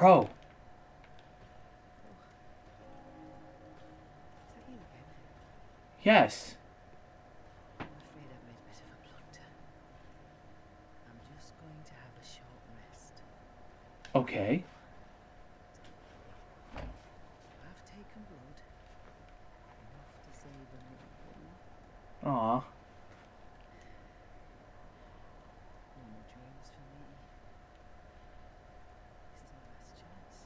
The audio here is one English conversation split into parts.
crow. Is that you again? Yes. I'm afraid I've made a bit of a blunder. I'm just going to have a short rest. Okay. I've taken blood. Enough to save a little boy. Aw. No more dreams for me. This is my last chance.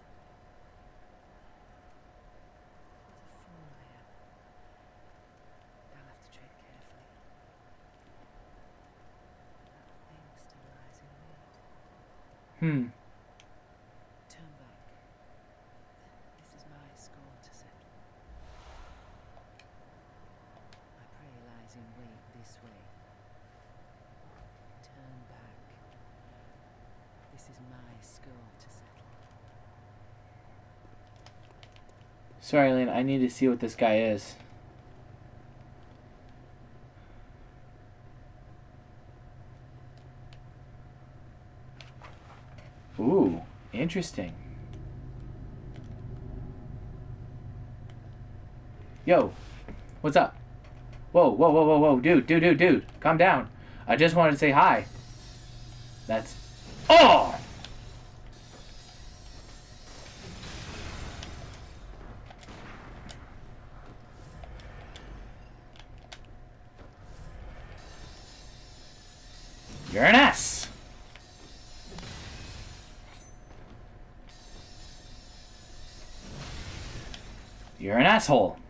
What a fool I am. I'll have to tread carefully. That thing still lies in wait. Turn back. This is my score to settle. My prey lies in wait this way. Turn back. This is my score to settle. Sorry, Lynn. I need to see what this guy is. Ooh, interesting. Yo, what's up? Whoa, whoa, whoa, whoa, whoa, dude, calm down. I just wanted to say hi. That's... Oh! You're an ass! You're an asshole.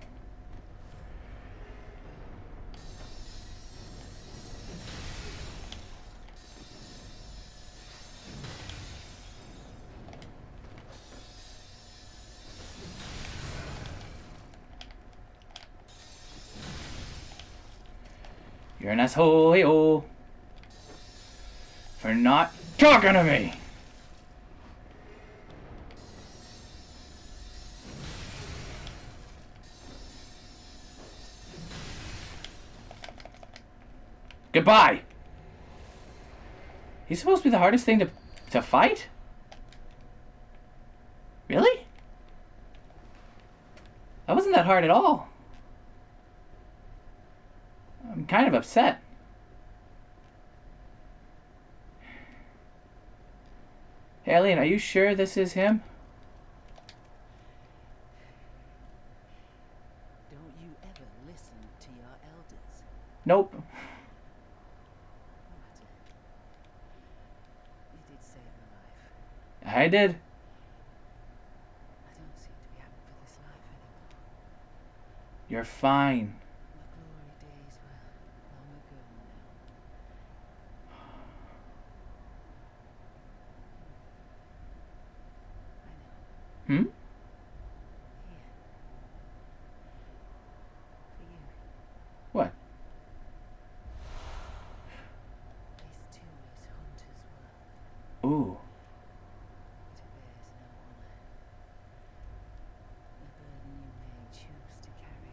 You're an asshole, hey-oh, for not talking to me. Goodbye. He's supposed to be the hardest thing to fight? Really? That wasn't that hard at all. I'm kind of upset. Hey, Eileen, are you sure this is him? Don't you ever listen to your elders. Nope. No matter. You did save my life. I did. I don't seem to be happy for this life anymore. You're fine. My glory days were long ago now. I know. Hmm? Here. For you. What? This too is Hunter's world. Ooh. It bears no honour. A burden you may choose to carry.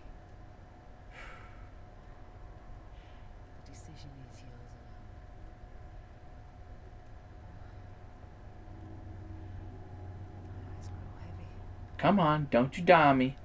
The decision is yours alone. My eyes grow heavy. Come on, don't you die on me.